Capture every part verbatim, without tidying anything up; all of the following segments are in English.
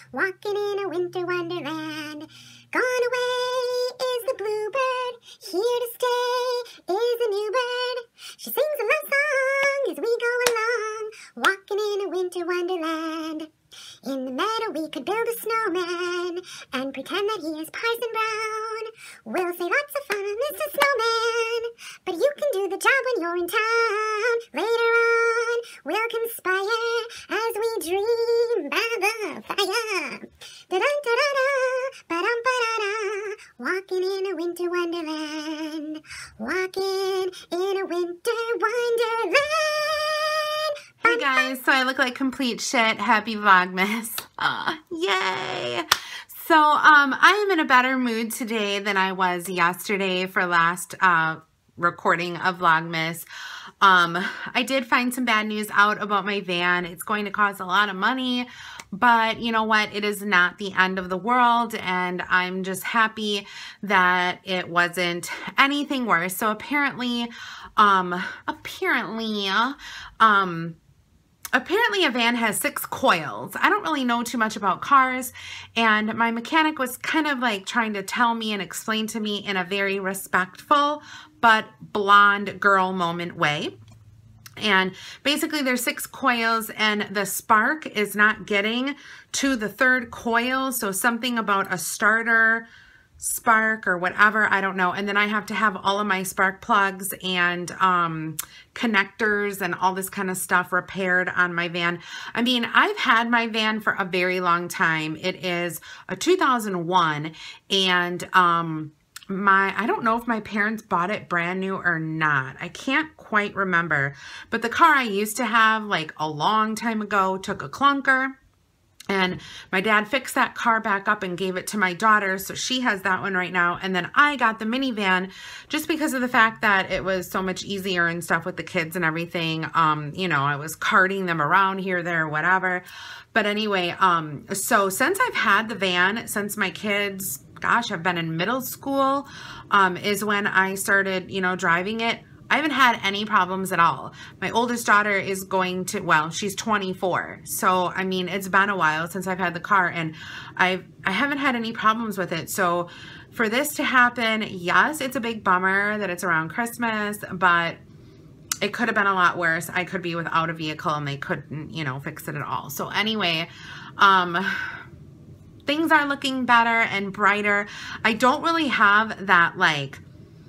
walking in a winter wonderland. Gone away is the bluebird, here to stay is a new bird. She sings a love song as we go along, walking in a winter wonderland. In the meadow we could build a snowman and pretend that he is Parson Brown. We'll say lots of fun, Mister Snowman, but you can do the job when you're in town. Later on, we'll conspire as we dream by the fire. Da-da-da-da-da, ba-dum-ba-da-da, walking in a winter wonderland, walking in a winter wonderland. Hey guys, so I look like complete shit. Happy Vlogmas. Aw, yay. So um, I am in a better mood today than I was yesterday for last uh, recording of Vlogmas. Um, I did find some bad news out about my van. It's going to cost a lot of money, but you know what? It is not the end of the world, and I'm just happy that it wasn't anything worse. So apparently, um, apparently, um, Apparently a van has six coils. I don't really know too much about cars, and my mechanic was kind of like trying to tell me and explain to me in a very respectful but blonde girl moment way. And basically there's six coils and the spark is not getting to the third coil. So something about a starter spark or whatever, I don't know. And then I have to have all of my spark plugs and um, connectors and all this kind of stuff repaired on my van. I mean, I've had my van for a very long time. It is a two thousand one, and um, my, I don't know if my parents bought it brand new or not. I can't quite remember, but the car I used to have like a long time ago took a clunker. And my dad fixed that car back up and gave it to my daughter, so she has that one right now. And then I got the minivan just because of the fact that it was so much easier and stuff with the kids and everything. Um, you know, I was carting them around here, there, whatever. But anyway, um, so since I've had the van, since my kids, gosh, I've been in middle school, um, is when I started, you know, driving it. I haven't had any problems at all. My oldest daughter is going to, well, she's twenty-four. So, I mean, it's been a while since I've had the car, and I've, I haven't had any problems with it. So for this to happen, yes, it's a big bummer that it's around Christmas, but it could have been a lot worse. I could be without a vehicle and they couldn't, you know, fix it at all. So anyway, um, things are looking better and brighter. I don't really have that, like,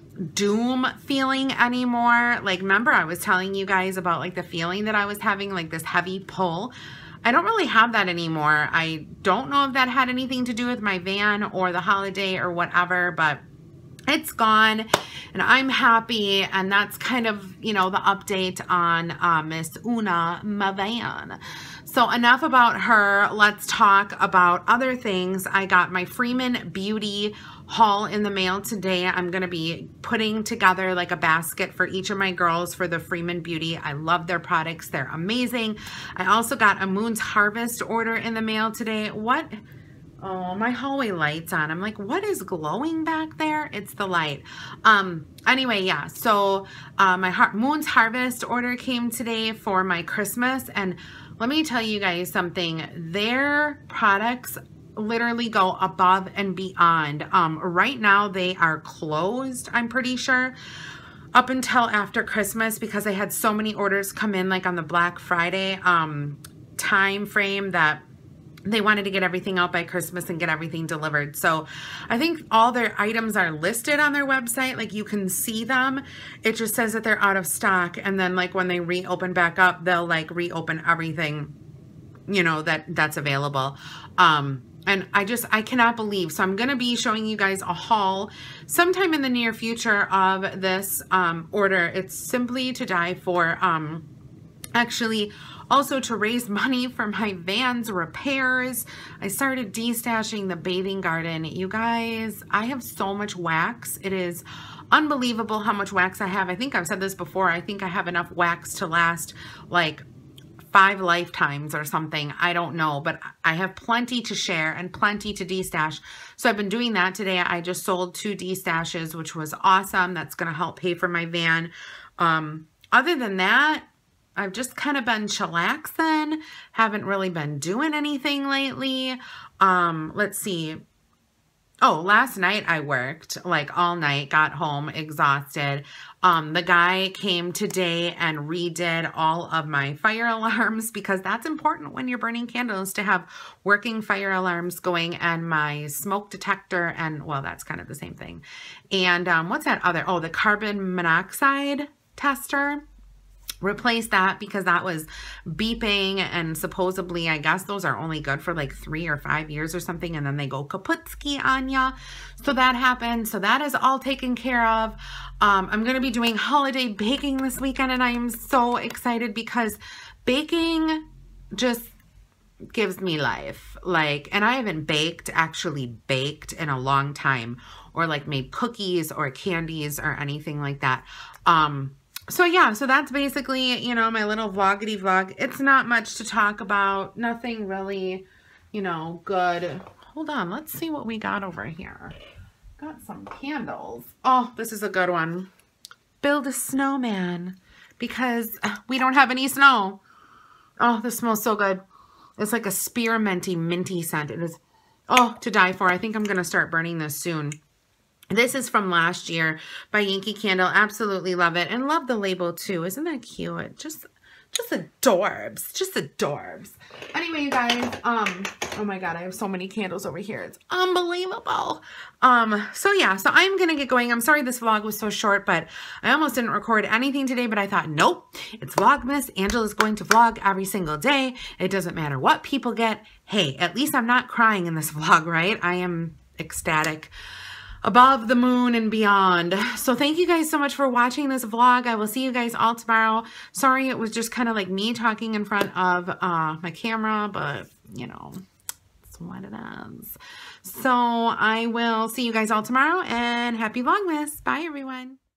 doom feeling anymore. Like, remember I was telling you guys about like the feeling that I was having, like this heavy pull. I don't really have that anymore. I don't know if that had anything to do with my van or the holiday or whatever, but it's gone and I'm happy. And that's kind of, you know, the update on uh, Miss Una, my van. So enough about her. Let's talk about other things. I got my Freeman Beauty haul in the mail today. I'm going to be putting together like a basket for each of my girls for the Freeman Beauty. I love their products. They're amazing. I also got a Moon's Harvest order in the mail today. What? Oh, my hallway light's on. I'm like, what is glowing back there? It's the light. Um, anyway, yeah. So uh, my Har- Moon's Harvest order came today for my Christmas. And let me tell you guys something. Their products literally go above and beyond. Um, right now they are closed, I'm pretty sure, up until after Christmas because I had so many orders come in like on the Black Friday um, time frame that they wanted to get everything out by Christmas and get everything delivered. So I think all their items are listed on their website. Like you can see them. It just says that they're out of stock. And then like when they reopen back up, they'll like reopen everything, you know, that that's available. Um, And I just, I cannot believe. So I'm going to be showing you guys a haul sometime in the near future of this um, order. It's simply to die for. Um, actually, also to raise money for my van's repairs. I started destashing the bathing garden. You guys, I have so much wax. It is unbelievable how much wax I have. I think I've said this before. I think I have enough wax to last like five lifetimes or something. I don't know, but I have plenty to share and plenty to destash. So I've been doing that today. I just sold two destashes, which was awesome. That's going to help pay for my van. Um, other than that, I've just kind of been chillaxing. Haven't really been doing anything lately. Um, let's see. Oh, last night I worked like all night, got home exhausted. Um, the guy came today and redid all of my fire alarms because that's important when you're burning candles to have working fire alarms going, and my smoke detector, and well, that's kind of the same thing. And um, what's that other? Oh, the carbon monoxide tester. Replace that because that was beeping, and supposedly I guess those are only good for like three or five years or something, and then they go kaputski on ya. So that happened. So that is all taken care of. Um, I'm going to be doing holiday baking this weekend, and I am so excited because baking just gives me life. Like, and I haven't baked, actually baked in a long time, or like made cookies or candies or anything like that. Um, So yeah, so that's basically, you know, my little vloggity vlog. It's not much to talk about. Nothing really, you know, good. Hold on. Let's see what we got over here. Got some candles. Oh, this is a good one. Build a snowman because we don't have any snow. Oh, this smells so good. It's like a spearminty, minty scent. It is, oh, to die for. I think I'm going to start burning this soon. This is from last year by Yankee Candle. Absolutely love it. And love the label too. Isn't that cute? Just, just adorbs. Just adorbs. Anyway, you guys, um, oh my God, I have so many candles over here. It's unbelievable. Um, so yeah, so I'm going to get going. I'm sorry this vlog was so short, but I almost didn't record anything today, but I thought, nope, it's Vlogmas. Angela's going to vlog every single day. It doesn't matter what people get. Hey, at least I'm not crying in this vlog, right? I am ecstatic. Above the moon and beyond. So thank you guys so much for watching this vlog. I will see you guys all tomorrow. Sorry it was just kind of like me talking in front of uh, my camera, but you know, it's what it is. So I will see you guys all tomorrow, and happy Vlogmas. Bye everyone.